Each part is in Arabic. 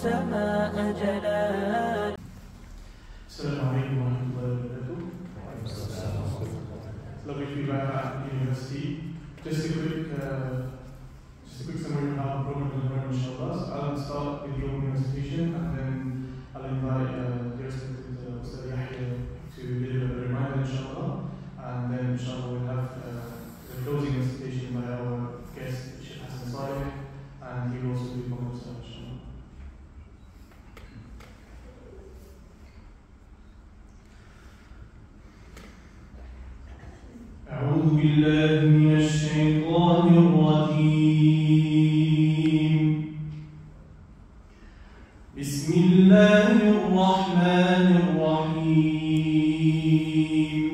السماء جلال. السلام عليكم ورحمة الله وبركاته. Lovely to be back at university. Just a quick summary of how the program will run, inshallah. So I'll start with the opening recitation, and then I'll invite the respected Ustad Yahya to deliver the reminder, inshallah. And then, inshallah, we'll have the closing recitation by our guest, Sheikh Hassan Saleh, and he will also do comments, inshallah. أعوذ بالله من الشيطان الرجيم. بسم الله الرحمن الرحيم.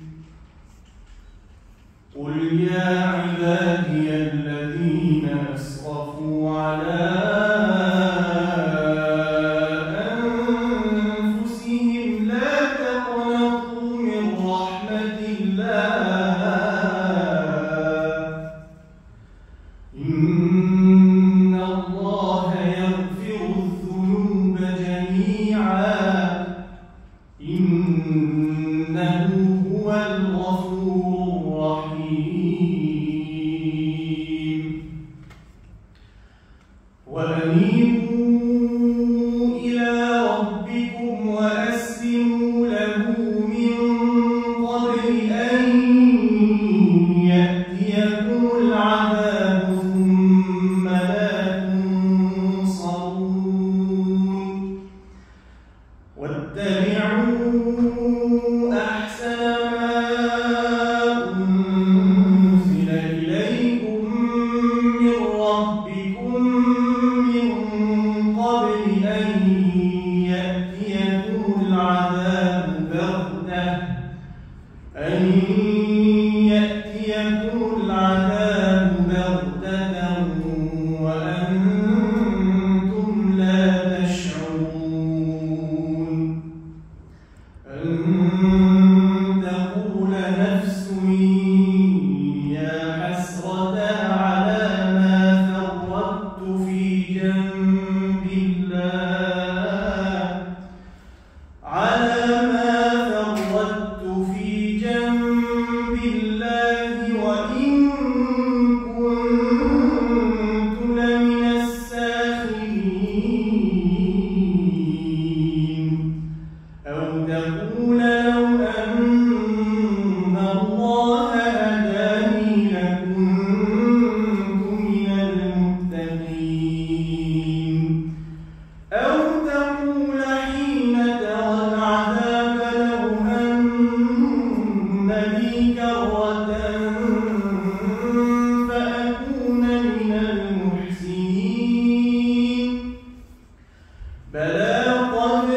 قل يا عبادي الذين أسرفوا على أنفسهم لا تقنطوا من رحمة الله إن الله يغفر الذنوب جميعا إنه هو الغفور الرحيم. وأنيبوا إلى ربكم وأسلموا له من قبل أن يأتيكم العذاب ثم لا تنصرون. واتبعوا أحسن ما أنزل إليكم من ربكم من قبل أن يأتيكم العذاب بغتة وأنتم لا تشعرون. أن تقول نفس يا حسرة على ما فرطت في جنب الله وإن كنت لمن الساخرين. أو تقول لو أن الله هداني لكنت من المتقين. أو تقول حين ترى العذاب لو أن لي كرة فأكون من المحسنين. بلى قد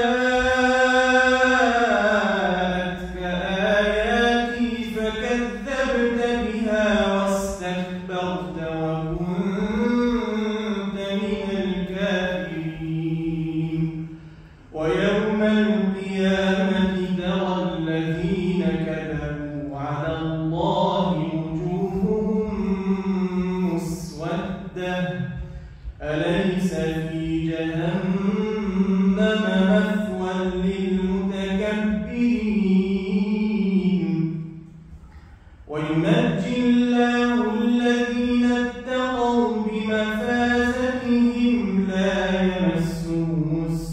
جاءتك آياتي فكذبت بها واستكبرت وكنت من الكافرين. ويوم القيامة ترى الذين كذبوا على الله وجوههم مسودة أليس في جهنم مثوى للمتكبرين. وينجي الله الذين اتقوا بمفازتهم لا يمسهم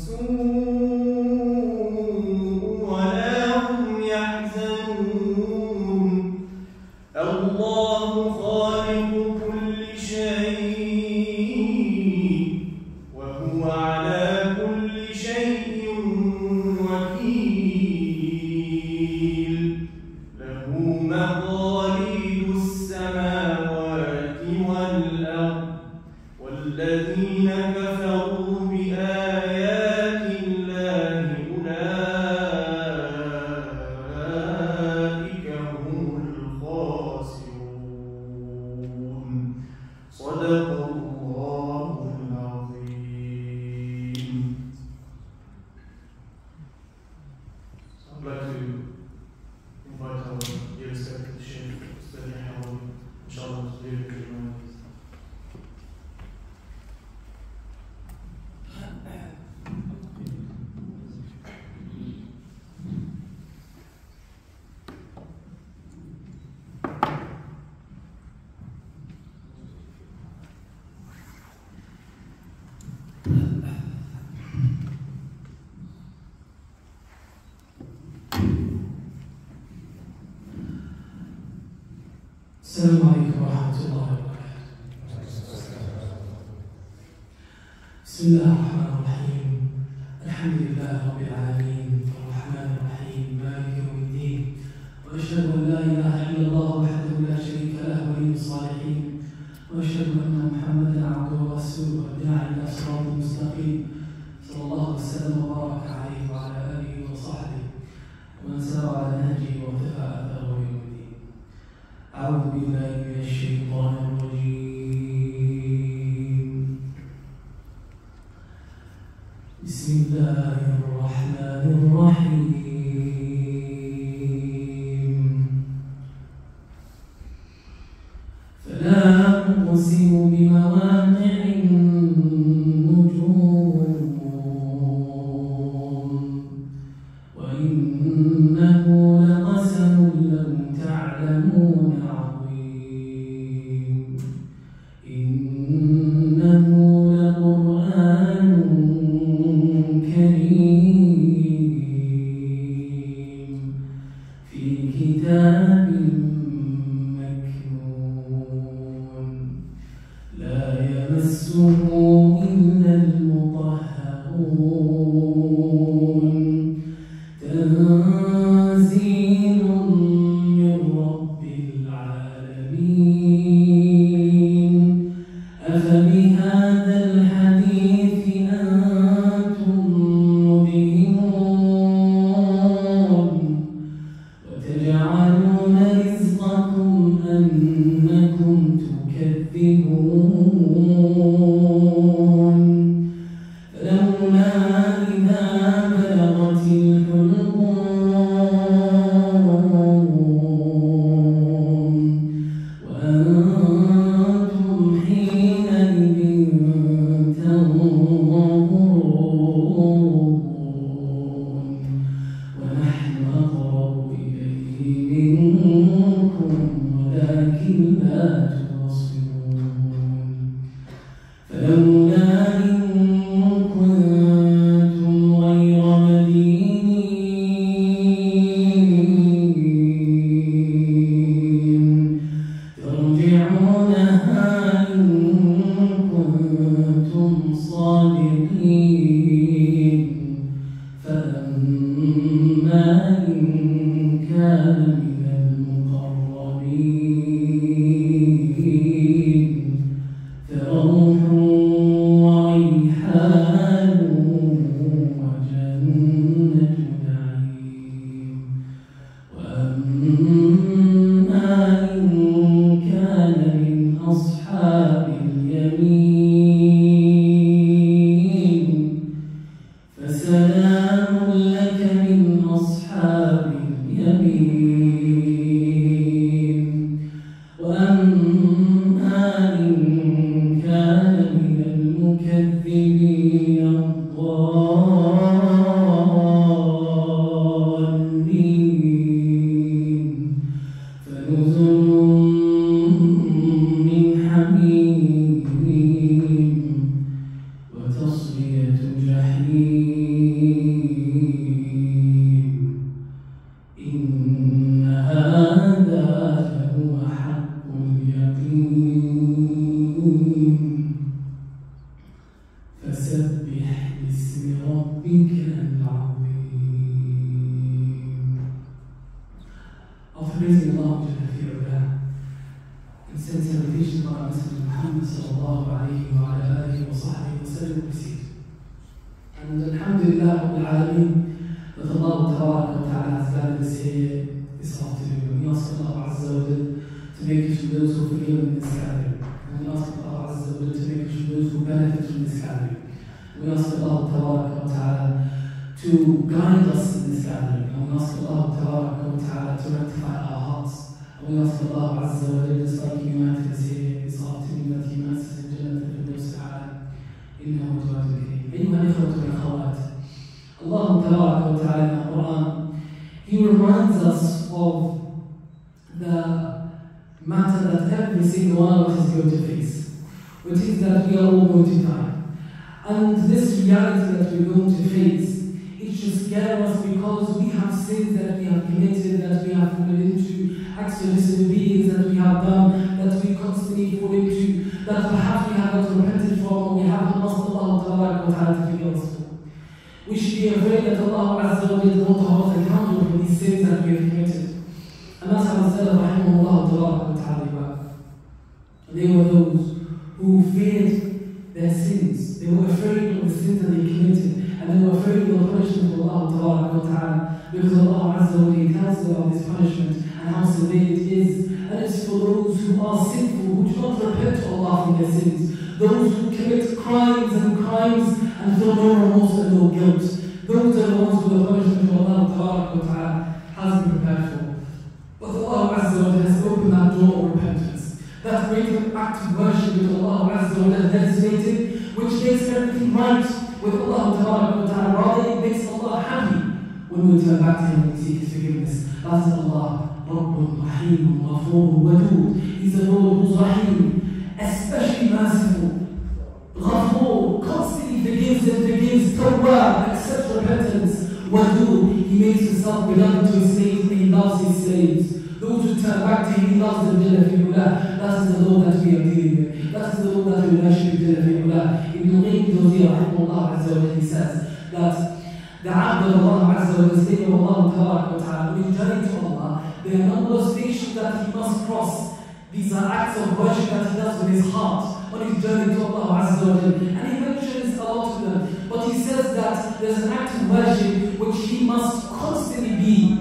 السوء ولا هم يحزنون. الله خالق كل شيء وهو على كل شيء وكيل. له مقاليد السماوات والأرض والذين كفروا بآيات الله أولئك هم الخاسرون. صدق الله العظيم. I'd like to invite our dear respected Sheikh Ustad Yahya, inshallah, to deliver the reminder. السلام عليكم ورحمة الله وبركاته. بسم الله الرحمن الرحيم. الحمد لله رب العالمين الرحمن الرحيم مالك يوم الدين، وأشهد أن لا إله إلا الله وحده لا شريك له ولي الصالحين، وأشهد أن محمدا عبده ورسوله الداعي إلى صراط مستقيم، صلى الله وسلم وبارك عليه وعلى آله وصحبه ومن سار على نهجه واقتفى أثره يوم الدين. أعوذ بالله من الشيطان الرجيم. بسم الله الرحمن الرحيم. فلا أقسم بمواقع النجوم وإنه لقسم لو تعلمون عظيم. إنه لقرآن كريم في كتاب مكنون لا يمسه إلا المطهرون تنزيل من رب العالمين. أفبهذا الحديث أنتم مدهنون وتجعلون رزقكم أنكم تكذبون. فلولا إذا بلغت الحلقوم وأنتم حينئذ تنظرون ونحن أقرب إليه منكم ولكن لا تبصرون. فلولا إن كنتم غير مدينين ترجعونها إن كنتم صادقين. فأما إن كان من المقربين فروح وريحان وجنة نعيم. وأما إن كان من أصحاب اليمين فسلام لك من أصحاب اليمين. وأما إن كان من المكذبين الضالين فنزل من حميم وتصلية جحيم. إن هذا لهو حق اليقين. فسبح باسم ربك العظيم. After praising Allah في علا and send salutation by Messenger Muhammad sallallahu alayhi wa ala alihi wa sahbihi wa sallam proceed. And alhamdulillah Rabbil Alameen that Allah Tabaraka wa Ta'ala has gathered us here this afternoon. We ask Allah Azza wa Jal to make us from those who forgive in this gathering. And we ask Allah Azza wa Jal to make us from those who benefit from this gathering. We ask Allah Tabaraka wa Ta'ala to guide us in this gathering. And we ask Allah Tabaraka wa Ta'ala to rectify our hearts. And we ask Allah Azza wa Jal, just like He united us here this afternoon, that He unites us in Jannah al-Firdaus Ta'ala. إنه جواد كريم. أيها الإخوة والأخوات, Allah Tabaraka wa Ta'ala in the Quran, He reminds us of the matter that every single one of us is going to face, which is that we are all going to die. And this reality that we're going to face, it should scare us because we have sins that we have committed, that we have fallen into, acts of disobedience that we have done, have not repented from, or we have not asked Allah Ta'ala to forgive us for. We should be afraid that Allah Azza wa Jalla won't hold us accountable for these sins that we have committed. And that's how Salaf Rahimahullah Ta'ala, they were those who feared their sins. They were afraid of the sins that they committed, and they were afraid of the punishment of Allah Ta'ala, because Allah Azza wa Jalla tells them about this punishment and how severe it is. And it's for those who are sinful, who do not repent to Allah from their sins, those who commit crimes and feel no remorse and no guilt. Those are the ones who the punishment of Allah Ta'ala has been prepared for. But Allah Azza wa Jalla has opened that door of repentance, that great act of worship that Allah Azza wa Jalla legislated, which makes everything right with Allah Ta'ala. Rather, it makes Allah happy when we turn back to Him and seek His forgiveness. That is Allah. Rabbun Rahim, Ghafur, Wadud. He's a Lord who's Rahim, especially merciful. Ghafur, constantly forgives and forgives. Tawwab, accepts repentance. Wadud, He makes Himself beloved to His slaves and He loves His slaves. Those who turn back to Him, He loves them. That is the Lord that we are dealing with. That is the Lord that we worship. Ibn Qayyim Jawziyya, Rahimahullah Azza wa Jalla, he says that the Abd of Allah Azza wa Jalla, the slave of Allah Ta'ala, when he's journeying to Allah, there are a number of stations that he must cross. These are acts of worship that he does with his heart on his journey to Allah Azza wa Jalla. And he mentions a lot of them. But he says that there's an act of worship which he must constantly be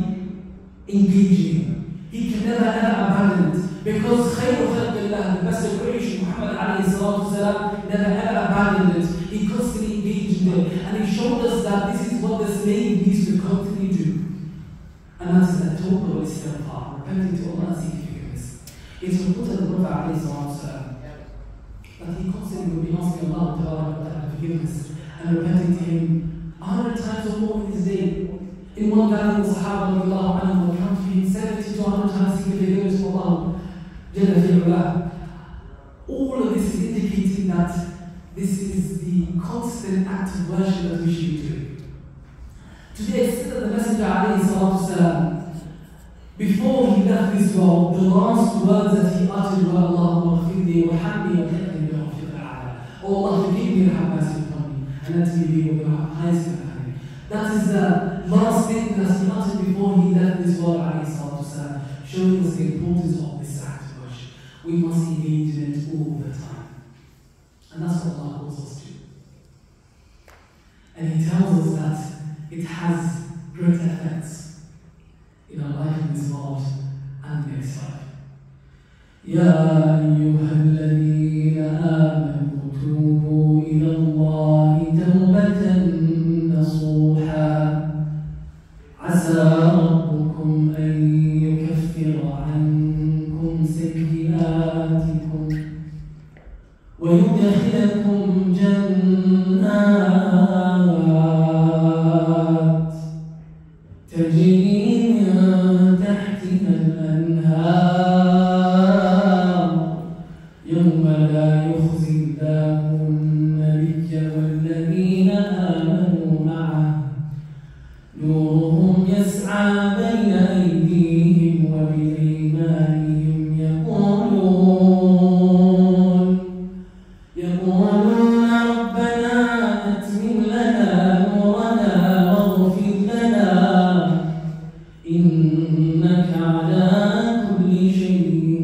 engaging. He can never ever abandon it. Because Khayru Khalqillah, the best of creation, Muhammad alayhi salatu wasalam, never ever abandoned it. He constantly engaged in it. And he showed us that this is what the slave needs to constantly do. And that is the total istighfar, repenting to Allah and seeking forgiveness. It's reported that the Prophet ﷺ, that he constantly would be asking Allah for forgiveness and repenting to Him 100 times or more in his day. In one gathering, the Sahaba will count for him 70 to 100 times seeking forgiveness for Allah. All of this is indicating that this is the constant act of worship that we should be doing. Today, it said that the Messenger ﷺ, before he left this world, the last words that he uttered were Allahumma ghfirli wa hamdi wa tahdi wa ghafir ta'ala. Oh Allah, forgive me and have mercy upon me, and let me be with your highest company. That is the last thing that he uttered before he left this world, ﷺ, showing us the importance of this act of worship. We must engage in it all the time. And that's what Allah calls us to. And He tells us that it has great effects in our life in this world and the next life. يا أيها الذين آمنوا توبوا إلى الله توبة نصوحا عسى ربكم أن يكفر عنكم سيئاتكم ويدخلكم جنات تجري من تحتها الأنهار يوم لا يخزي الله النبي والذين آمنوا معه نورهم يسعى بين أيديهم وبأيمانهم يقولون ربنا أتمم لنا نورنا واغفر لنا إنك على كل شيء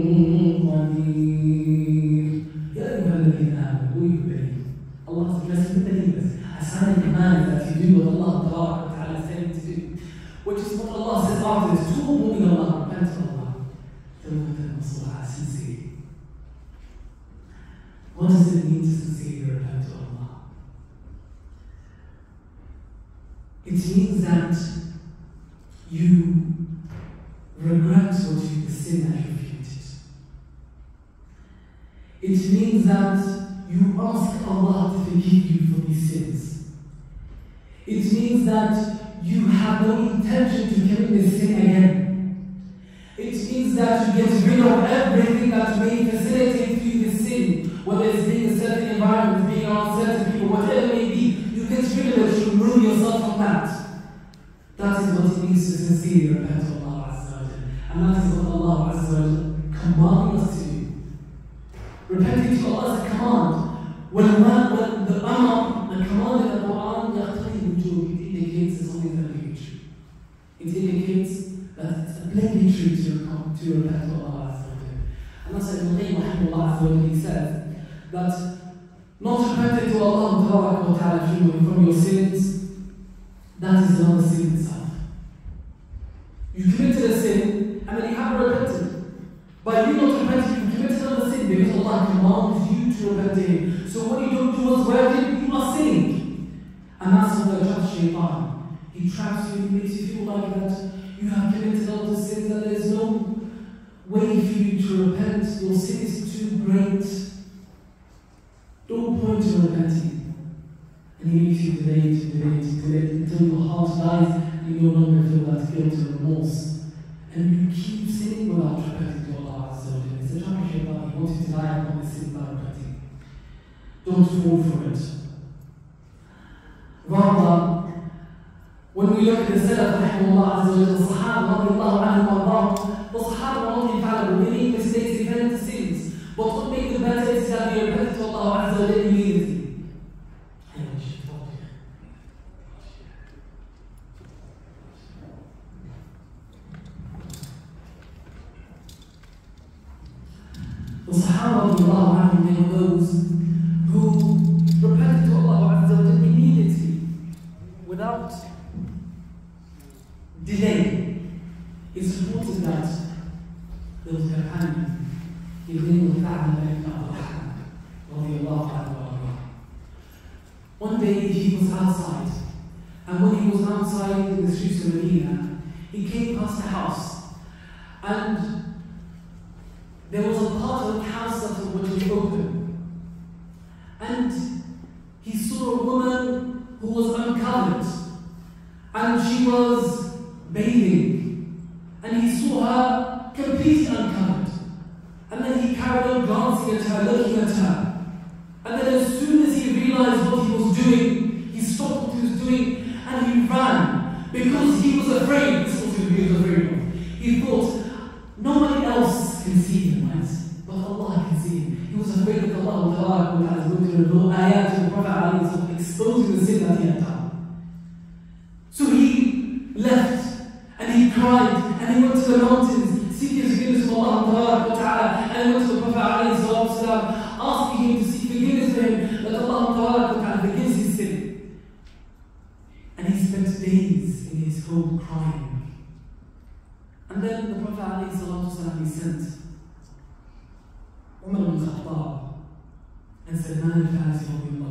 قدير. يا أيها الذين آمنوا Allah has blessed with believers a sign and command that you do what Allah Ta'ala is telling you to do, which is what Allah says after this: Tubu ila Allah, repent to Allah, tawbatan nasuha, sincerely. What does it mean to sincerely repent to Allah? It means that you regret the sin that you've committed. It means that you ask Allah to forgive you for these sins. It means that you have no intention to commit this sin again. It means that you get rid of everything that may facilitate you this sin, whether it's being in a certain environment, being around certain people, whatever it may be. You get rid of it, you remove yourself from that. That is what it means to sincerely repent to Allah Azza wa Jalla. And that is what Allah Azza wa Jalla commanding us to do. Repenting to Allah is a command. when the Amr, the command in the Quran, it indicates something obligatory. It indicates that it's obligatory to repent to Allah Azza wa Jalla. And that's why Ibn Qayyim rahimahullah Azza wa Jalla, he says that not repenting to Allah Ta'ala from your sins, that is another sin itself. You committed a sin and then you haven't repented. By you not repenting, you committed another sin because Allah commands you to repent to Him. So what you don't do what's working, you are sinning. And that's what the trap shaitan. He traps you, he makes you feel like that you have committed all the sins, that there is no way for you to repent. Your sin is too great. Don't point to repenting. And he makes you delay until your heart dies and you no longer feel that guilt and remorse. And you keep sinning without repenting to Allah Azza wa Jalla. It's a trap of shaitan. He wants you to die upon this sin without repenting. Don't fall for it. Rather, when we look at the Salaf rahimahullah Azza wa Jalla, the Sahaba radiallahu anhum, the Sahaba were not infallible. They made mistakes, they fell into sins. But what made them better is that they repented to Allah Azza wa Jalla immediately. The Sahaba radiallahu anhum, they were those who repented to Allah Azza wa Jalla immediately, without delay. It's reported that there was a companion, his name was Ka'b ibn radiallahu anhu. One day he was outside, and when he was outside in the streets of Medina, he came past a house, and there was a part of the house that was open, and he saw a woman who was uncovered, and she was bathing, and he saw her completely uncovered. And then he carried on glancing at her, looking at her. And then as soon as he realized what he was doing, he stopped what he was doing and he ran because he was afraid. This was what he was afraid of. He thought, nobody else can see him, right? But Allah can see him. He was afraid that Allah is going to reveal ayat to the Prophet exposing the sin that he had done. So he left and he cried and he went to the mountains seeking forgiveness from Allah Ta'ala, and he went to the Prophet asking him to seek forgiveness for him, that Allah Ta'ala forgives his sin. And he spent days in his home crying. And then the Prophet he sent Umar ibn Khattab and Salman al-Farisi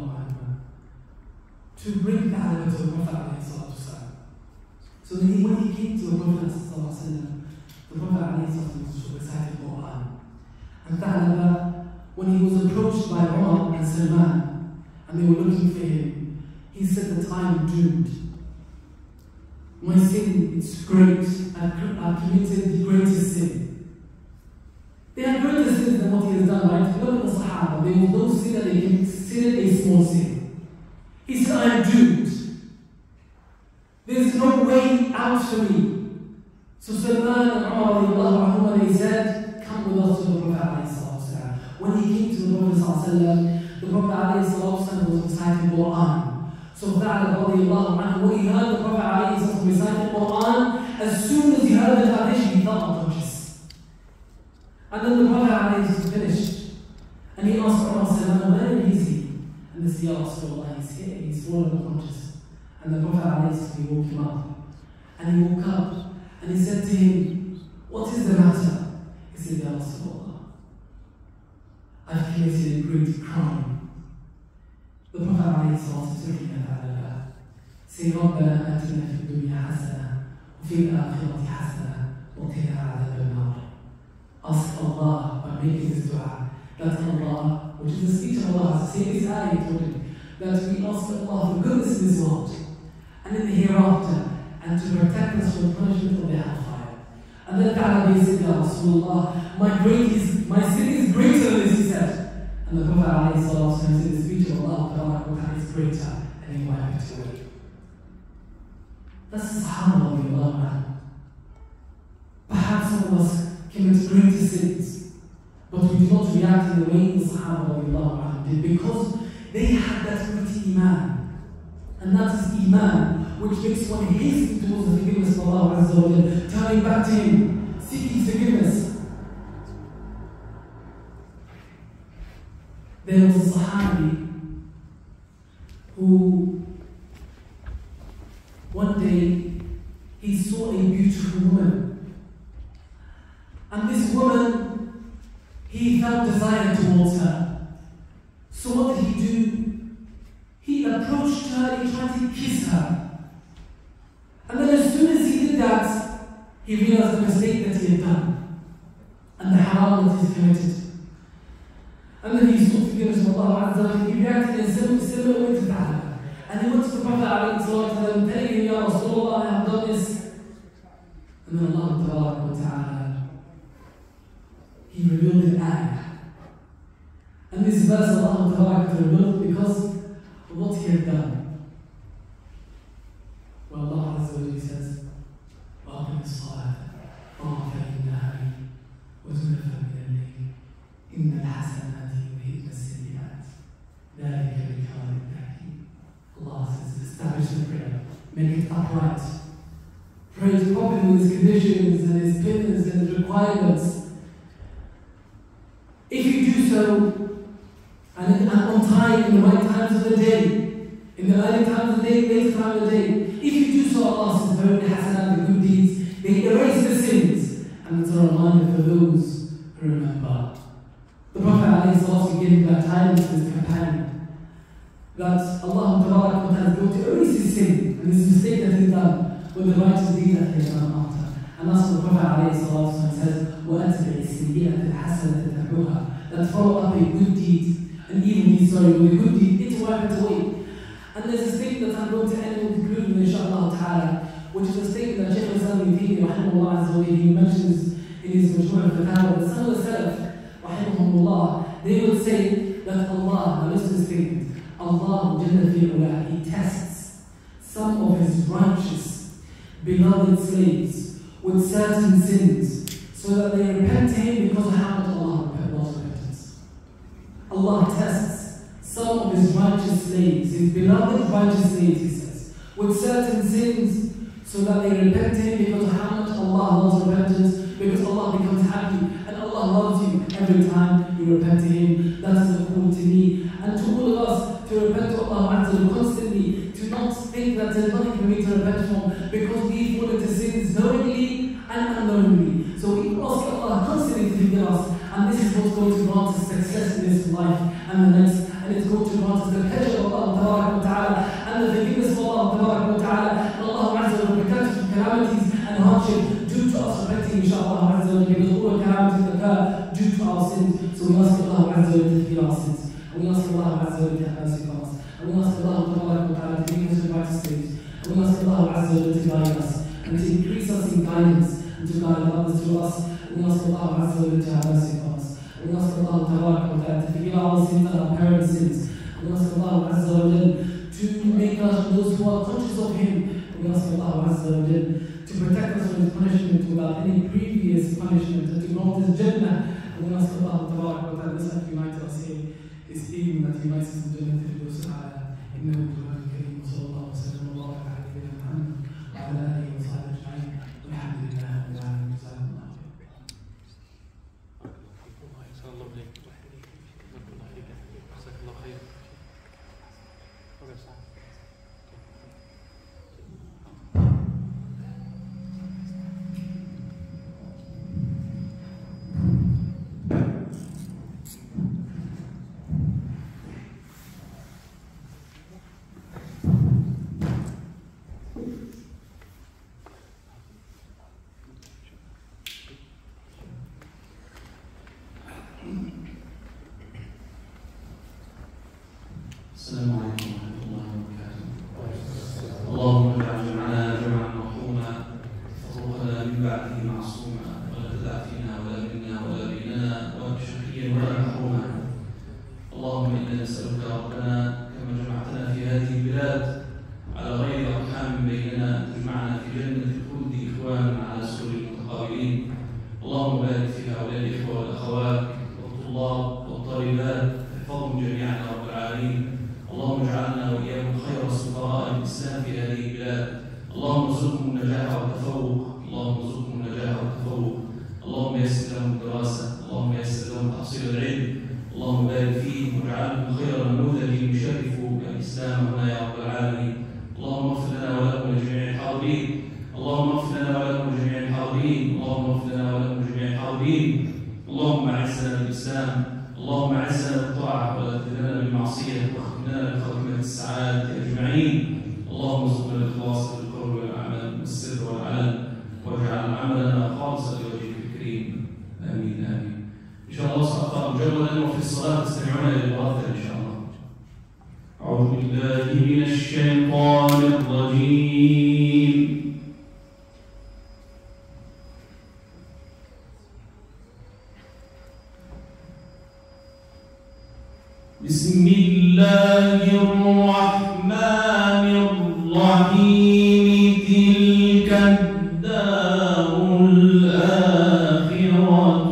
to bring da'wah to the Prophet. So then when he came to the Prophet, the Prophet recited the Quran. And Tha'laba, when he was approached by Umar and Salman, and they were looking for him, he said that I am doomed. My sin is great. I've committed the greatest sin. They have greater sins than what he has done, right? Look at the Sahaba. They will not say that they considered a small sin. He said, I am doomed. There's no way out for me. So Salman and Umar, they said, come with us to the Prophet. When he came to the Prophet, the Prophet was reciting the Quran. So when he heard the Prophet reciting the Quran, as soon as he heard the foundation, he felt unconscious. And then the Prophet finished. And he asked Umar, where is he? And the Siyah Rasulullah, he's here, he's fallen unconscious. And the Prophet he woke him up. And he woke up and he said to him, what is the matter? He said, Ya Rasulullah, I've committed a great crime. The Prophet said, ربنا آتنا في الدنيا حسنة وفي الآخرة حسنة وقنا عذاب النار. Ask Allah by making this dua, that Allah, which is the speech of Allah, say this ayah told him, that we ask Allah for goodness in this world and in the hereafter, and to protect us from punishment of the hellfire. And then Ta'ala said, Ya Rasulullah, my sin is greater than this, he said. And the Prophet said, the speech of Allah is greater, and he wiped it away. That's the Sahaba of Allah. Perhaps some of us commit greater sins, but we do not react in the way the Sahaba of Allah did, because they had that mighty Iman. And that is Iman, which makes one hasten towards the forgiveness of Allah Azza wa Jalla, turning back to Him, seeking forgiveness. There was a Sahabi who one day he saw a beautiful woman, and this woman, he felt desire towards her. So what did he do? He approached her, he tried to kiss her, and then as soon as he did that, he realized the mistake that he had done and the haram that he had committed. And then he sought forgiveness from Allah Azza wa Jalla. He reacted in a similar way to that. And he went to the Prophet ﷺ, telling him, Ya Rasulullah, I have done this. And then Allah Ta'ala, He revealed an ayah. And this verse Allah Ta'ala revealed because of what he had done. Well, Allah Azza wa Jalla says, وَأَقِمِ الصَّلَاةَ طَرَفَيِ النَّهَارِ وَزُلَفًا مِنَ اللَّيْلِ إِنَّ الْحَسَنَاتِ يُذْهِبْنَ السَّيِّئَاتِ ذَلِكَ ذِكْرَىٰ لِلذَّاكِرِينَ. Allah says, establish the prayer, make it upright. Pray it properly with its conditions and its pillars and its requirements. If you do so, and on time, in the right times of the day, in the early times of the day, late time of the day, if you do so, Allah says, very hasanat, the good deeds, they erase the sins, and it's a reminder for those who remember. The Prophet ﷺ gave that tidings to his companion that Allah is going to erase his sin and his mistake that he's done with the righteous deed that he has done after. And that's what the Prophet ﷺ says, وَأَتْبِعِ السَّيِّئَةَ الْحَسَنَةَ تَمْحُوهَا, that follow up a good deed, an evil deed, with a good deed, it will wipe it away. And there's a statement that I'm going to end with conclusion, inshaAllah ta'ala, which is a statement that Shaykh al-Islam ibn Taymiyyah, rahimahullah azza wa jalla, he mentions in his Majmu' al-Fatawa, that some of the Salaf, rahimahullah, they would say that Allah, now listen to this statement, Allah Jalla fi'ula, He tests some of His righteous, beloved slaves with certain sins, so that they repent to Him because of how much Allah loves repentance. Allah tests some of His righteous slaves, His beloved righteous slaves, He says, with certain sins, so that they repent to Him because of how much Allah loves repentance, because Allah becomes happy, and Allah loves you every time you repent to Him. That is a call to me, and to all of us, to repent to Allah constantly, to not think that there's nothing for me to repent from, because we fall into sins knowingly and unknowingly. So we ask Allah constantly to forgive us, and this is what's going to grant us success in this life and the next, and it's going to grant us the pleasure of Allah Ta'ala and the forgiveness of Allah Ta'ala, and Allah Azza wa Jalla from calamities and hardship due to us repenting, inshaAllah Azza wa Jalla, because all the calamities occur due to our sins. So we ask Allah Azza wa Jalla to forgive our sins, and we ask Allah Azza wa Jalla to have mercy on us, and we ask Allah Ta'ala to make us the righteous slaves, and we ask Allah Azza wa Jalla to guide us, and to increase us in guidance, and to guide others through us. We ask Allah Azza wa Jalla to have mercy on us. We ask Allah Ta'ala to forgive our sins and our parents' sins. We ask Allah Azza wa Jalla to make us those who are conscious of Him. We ask Allah Azza wa Jalla to protect us from His punishment without any previous punishment, and to grant His Jannah. And we ask Allah Ta'ala to unite us here this evening, that He unites us in Jannah Firdaus A'la. إنه جواد كريم وصلى الله وسلم وبارك على نبينا محمد وعلى آله وصحبه أجمعين والحمد لله رب العالمين. جزاكم الله السلام عليكم ورحمة الله وبركاته. اللهم اجعل جمعنا جمعا مرحوما، وفرقنا من بعده معصوما، ولا تدع فينا ولا منا ولا بيننا ولا شقيا ولا محروما. اللهم إنا نسألك ربنا كما جمعتنا في هذه البلاد على غير أرحام بيننا، أن تجمعنا في جنة الخلد إخوانا على سرر متقابلين. اللهم بارك في هؤلاء الإخوة والأخوات والطلاب والطالبات، احفظهم جميعا يا رب العالمين. الإسلام في هذه البلاد. اللهم ارزقهم النجاح والتفوق، اللهم ارزقهم النجاح والتفوق، اللهم يسر لهم الدراسة، اللهم يسر لهم تحصيل العلم، اللهم بارك فيهم واجعلهم خير نموذج يشرفوا الإسلام هنا يا رب العالمين. اللهم اغفر لنا ولهم ولجميع الحاضرين، اللهم اغفر لنا ولهم ولجميع الحاضرين، اللهم اغفر لنا ولهم ولجميع الحاضرين. اللهم اعزنا بالإسلام، اللهم اعزنا بالطاعة ولا تذلنا بالمعصية، واختمنا بخاتمة السعادة أجمعين. اللهم ارزقنا الإخلاص في القول والأعمال والسر والعلن، واجعل عملنا خالصا لوجهك الكريم. آمين آمين. إن شاء الله سأقرأ مجودا وفي الصلاة تستمعون إلى المرتب إن شاء الله. أعوذ بالله من الشيطان الرجيم. بسم الله الرحمن الرحيم. تلك الدار الآخرة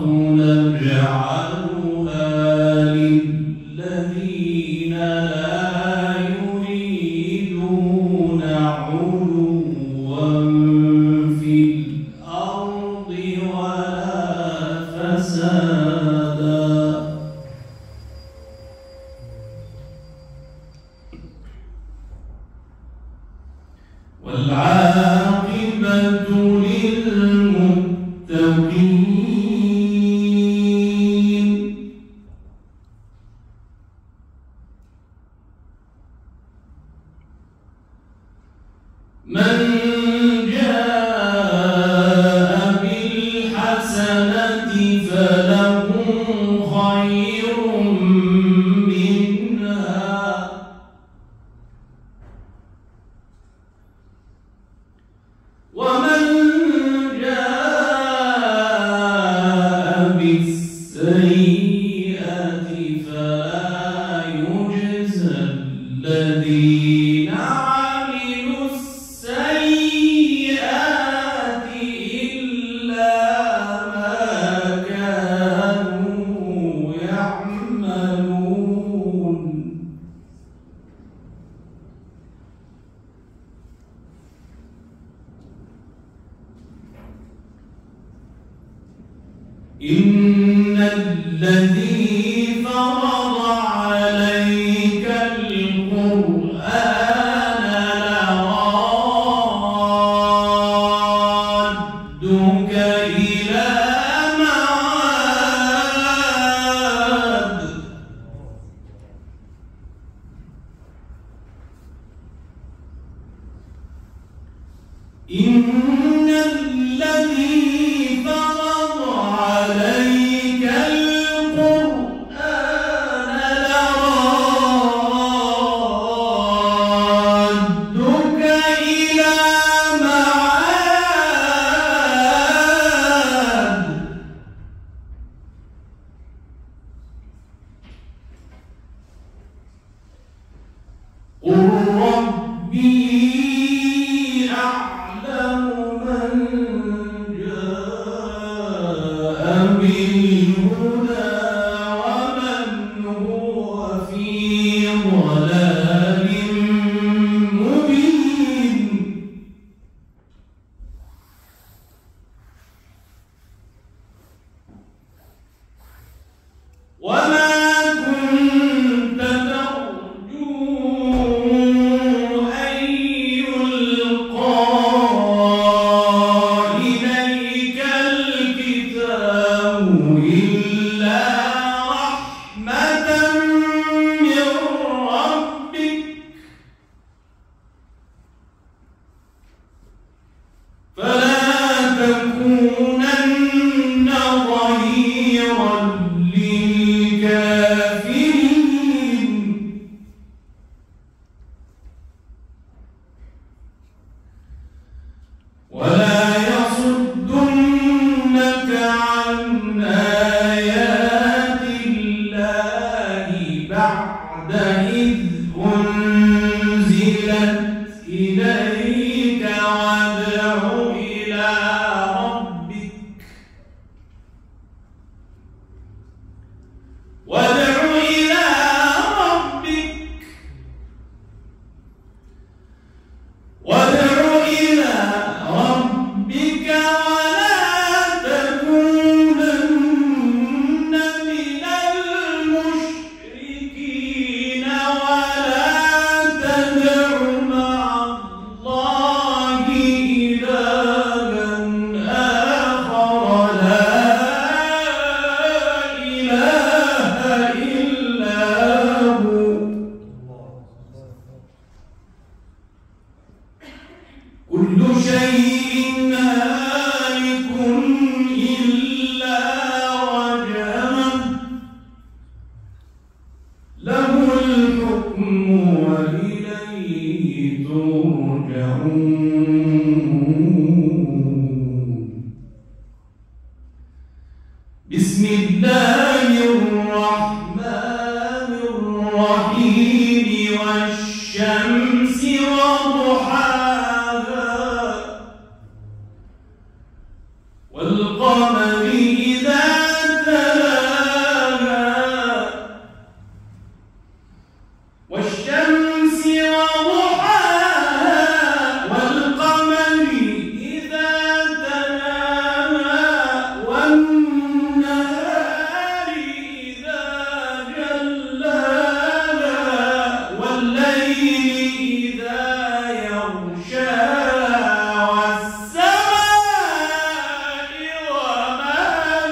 نجعلها للذين لا يريدون علوا في الأرض ولا فسادا والعاقبة للمتقين. من جاء بالحسنة فله خير منها ومن جاء بالسيئة فلا يجزى الذين عملوا السيئات إلا ما كانوا يعملون. إن الذي فرض عليك القرآن لرادك إلى معاد. إن الذي فرض عليك القرآن لرادك إلى معاد. قل ربي أعلم من جاء بالهدى ومن هو في ضلال مبين. وما كنت ترجو أن يلقى إليك الكتاب إلا رحمة من ربك فلا تكونن ظهيرا للكافرين. ولا يصدنك عن آيات الله بعد إذ أنزلت إليك. وادع إلى ربك الحكم وإليه ترجعون. بسم الله الرحمن الرحيم والشمس وضحاها والقمر إذا تلاها والشمس وضحاها والقمر إذا تلاها والنهار إذا جلاها والليل إذا يغشاها والسماء وما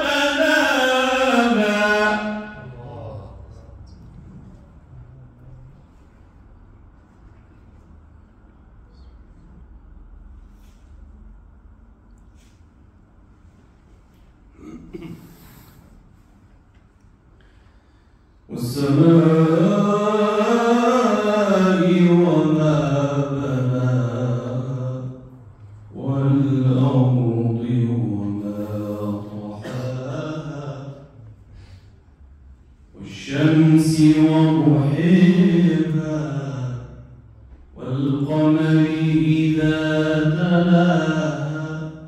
بناها. والسماء وما بناها والأرض وما طحاها والشمس وضحاها والقمر إذا تلاها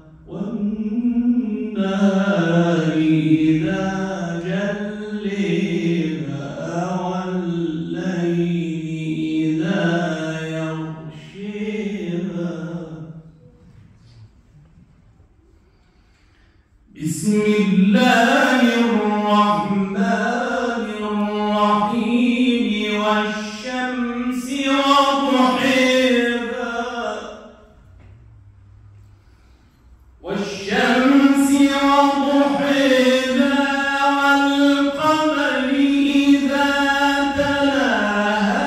والنهار إذا جليها والليل إذا يغشيها. بسم الله الرحمن الرحيم والشمس وضحاها والشمس وضحاها والقمر إذا تلاها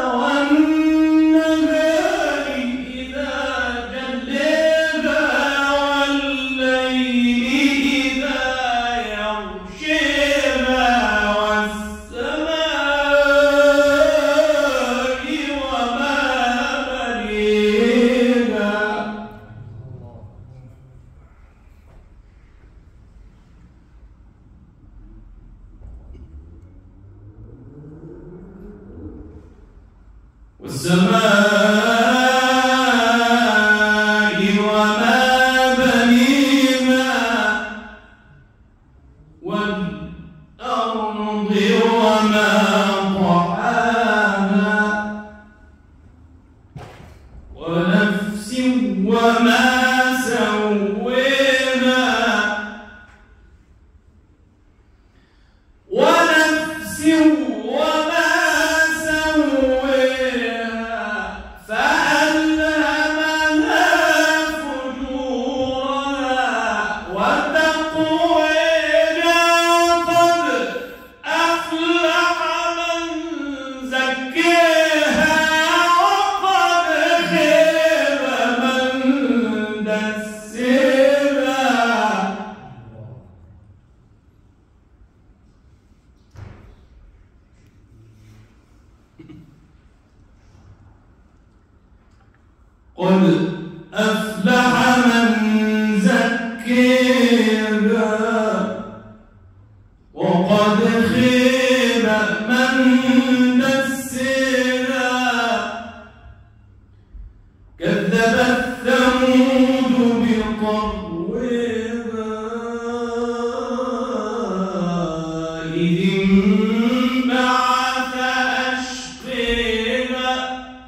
والنهار إذا جلاها والليل إذا يغشاها والسماء وما بنيها. والسماء وما بنيها والأرض وما طحاها ونفس وما سواها ونفس وما سواها فألهمها فجورها وتقواها. قد أفلح من زكاها وقد خاب من دساها. قد أفلح من زكاها وقد خاب من دساها. كذبت ثمود بطغواها إذ انبعث أشقاها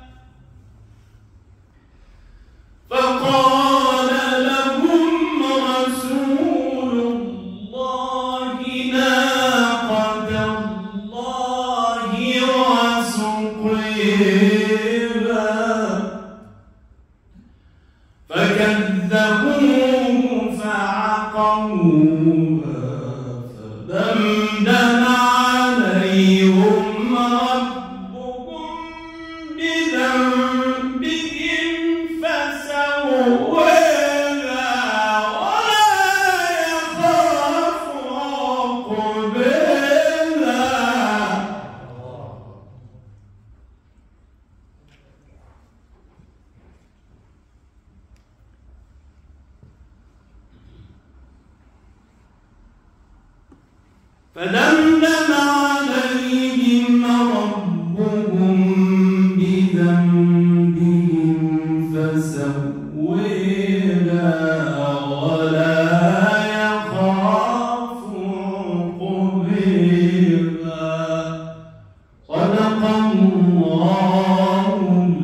فقال لهم رسول الله ناقة الله وسقياها فكذبوه فعقروها فدمدم عليهم ربهم بذنبهم فسواها ولا يخاف عقباها. فدمدم عليهم ربهم بذنبهم فسواها ولا يخاف عقباها. صدق الله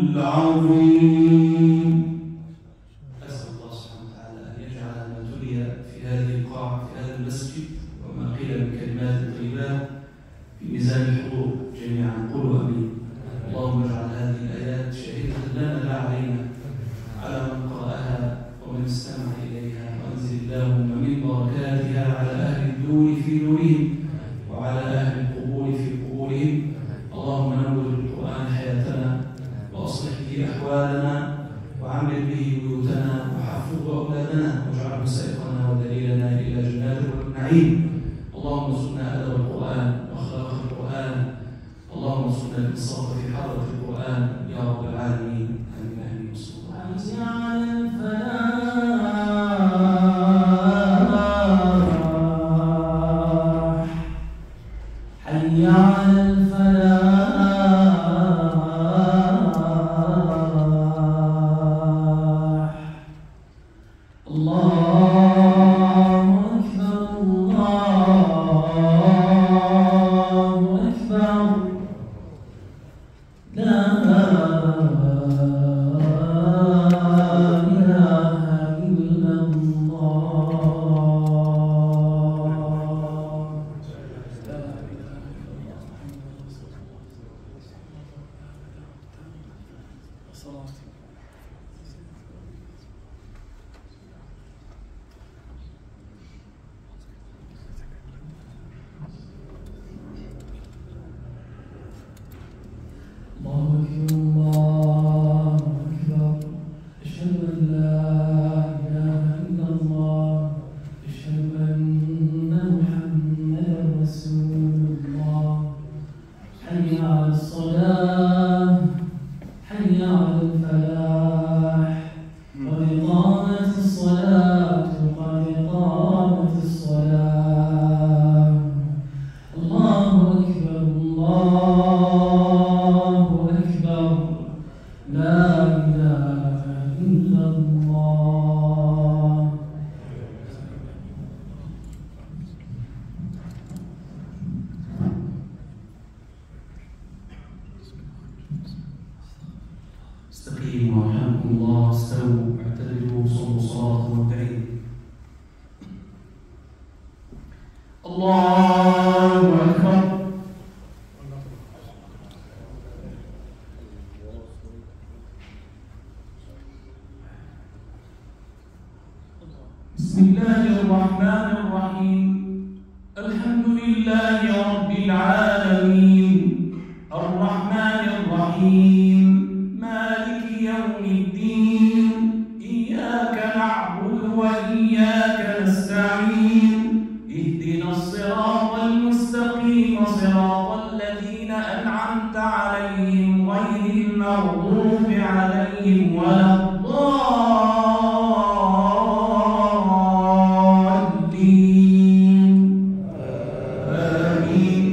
العظيم. أسأل الله سبحانه وتعالى أن يجعل ما تلي في هذه القاعة في هذا المسجد وما قيل من كلمات طيبات في ميزان الحضور جميعا. قولوا آمين. اللهم اجعل هذه الآيات شهيدة لنا لا علينا على من قرأها ومن استمع إليها، وأنزل اللهم من بركاتها على أهل الدور في دورهم وعلى أهل القبور في قبورهم. اللهم نور بالقرآن حياتنا وأصلح به أحوالنا وعمر به بيوتنا وحفظه أولادنا واجعله سائقنا ودليلنا إلى جنات النعيم. اللهم ارزقنا أدب القرآن وأخلاق القرآن. اللهم ارزقنا الإنصاف في حضرة القرآن يا رب العالمين. آمين آمين. حي على الفلاح. الله أكبر الله أكبر. لا إله إلا الله. الله أكبر الله أكبر. أشهد أن لا إله إلا الله. أشهد أن محمدا رسول الله. حي على الصلاة حي على الفلاح. قد قامت الصلاة قد قامت الصلاة. الله أكبر الله أكبر. لا إله إلا الله. استقيموا رحمكم الله. استووا اعتدلوا صلوا صلاة المبتعين. الله أكبر. بسم الله الرحمن الرحيم. الحمد لله رب العالمين الرحمن الرحيم مالك يوم الدين. إياك نعبد وإياك نستعين. اهدنا الصراط المستقيم صراط الذين أنعمت عليهم غير المغضوب عليهم ولا الضالين. آمين.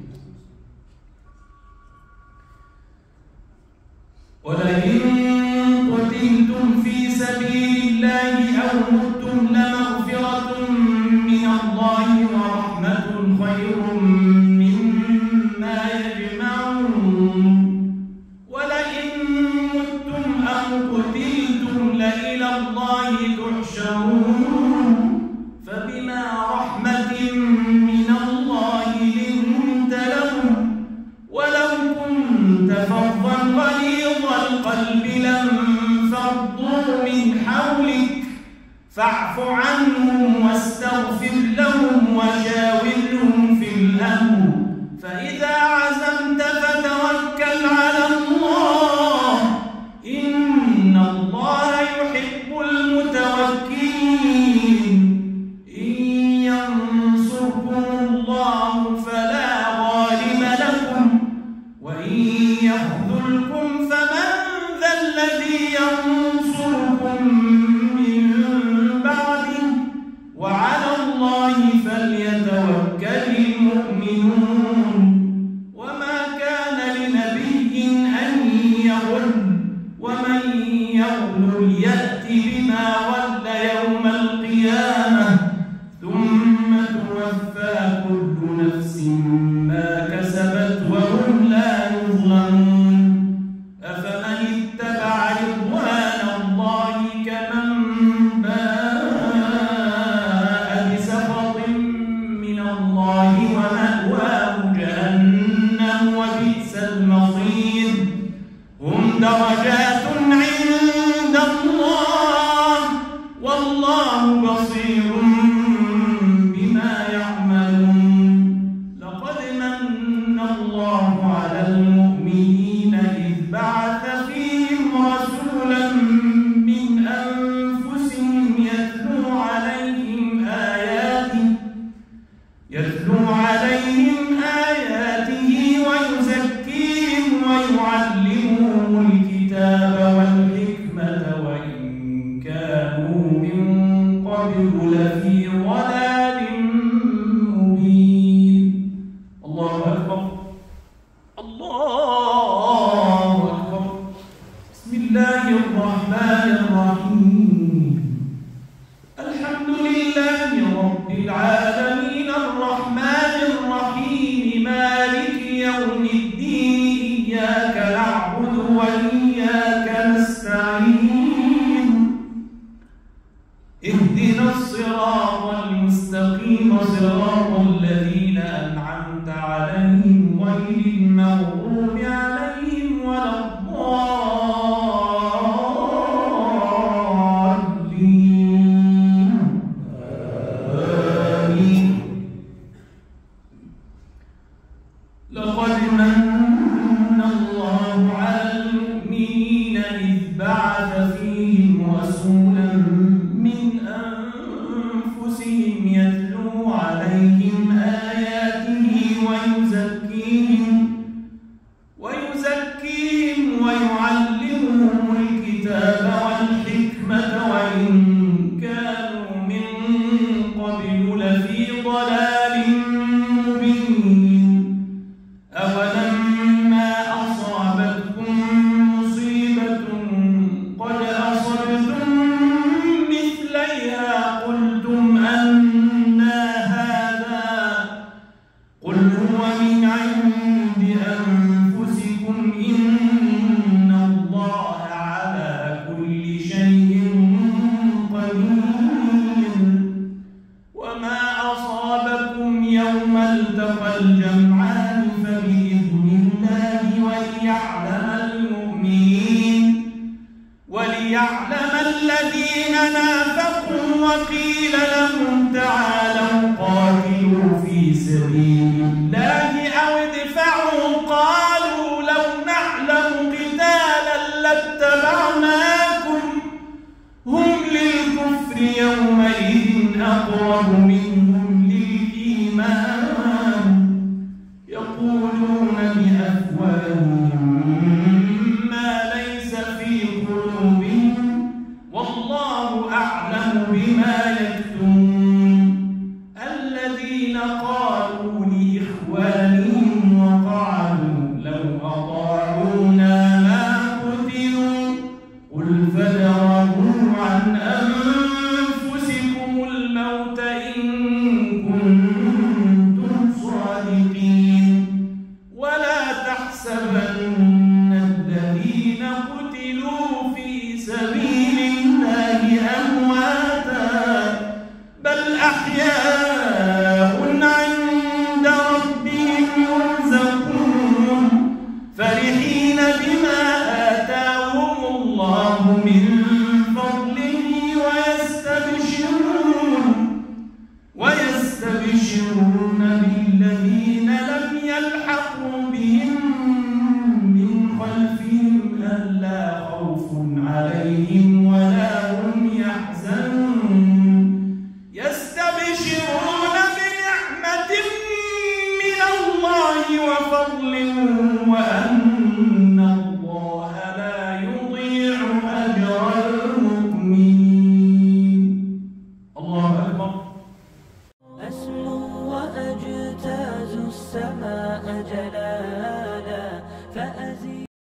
ولئن قتلتم في سبيل الله أو متم لمغفرة من الله ورحمة خير مما يجمعون. ولئن متم أو قتلتم لإلى الله تحشرون. فبما رحمة من الله لنت لهم ولو كنت فظا غليظ القلب لانفضوا من حولك فاعف عنهم واستغفر لهم وشاورهم في الأمر. فإذا عزمت فتوكل على الله. إن الله يحب المتوكلين. إن ينصركم الله فلا غالب لكم وإن يخذلكم فمن ذا الذي ينصركم من بعده وعلى الله فليتوكل المؤمنون. يغل ومن يغل يأت بما غل يوم القيامة ثم توفى كل نفس ما كسبت وهم لا يظلمون أفمن اتبع رضوان الله كمن باء بسخط من الله ومأواه جهنم وبئس المصير هم درجات عند الله والله بصير بما يعملون لقد من الله على المؤمنين إذ بعث فيهم رسولا من أنفسهم يتلو عليهم آياته ويزكيهم ويعلمهم الكتاب والحكمة وإن كانوا من قبل لفي ضلال مبين. الله أكبر الله أكبر. بسم الله الرحمن الرحيم. الحمد لله رب العالمين الرحمن الرحيم مالك يوم الدين إياك نعبد وإياك نستعين اهدنا الصراط المستقيم صراط الذين أنعمت عليهم غير المغضوب عليهم ولا الضالين آمين. لقد من الله على المؤمنين إذ بعث فيهم رسولا من أنفسهم يتلو عليهم آياته ويزكيهم ويعلمهم الكتاب والحكمة وإن كانوا من قبل لفي ضلال مبين. أولما أصابتكم مصيبة قد أصبتم مثليها قلتم أنى هذا قل هو من عند أنفسكم إن الله على كل شيء قدير. وما أصابكم يوم التقى الجمعان فبإذن الله وليعلم الذين نافقوا وقيل لهم تعالوا قاتلوا في سبيل الله أو ادفعوا قالوا لو نعلم قتالا لاتبعناكم هم للكفر يومئذ أقرب منهم للإيمان يقولون بأفواههم ما ليس في قلوبهم والله أعلم بما يكتمون. الذين قالوا لإخوانهم وقعدوا لو أطاعونا ما قتلوا قل فادرءوا عن أنفسكم الموت إن كنتم صادقين ولا تحسبن الذين قتلوا في سبيل الله أمواتا بل أحياء عند ربهم يرزقون فرحين بما آتاهم الله من فضله ويستبشرون بالذين لم يلحقوا بهم من خلفهم ألا خوف عليهم ولا هم يحزنون يستبشرون بنعمة من الله وفضل وأن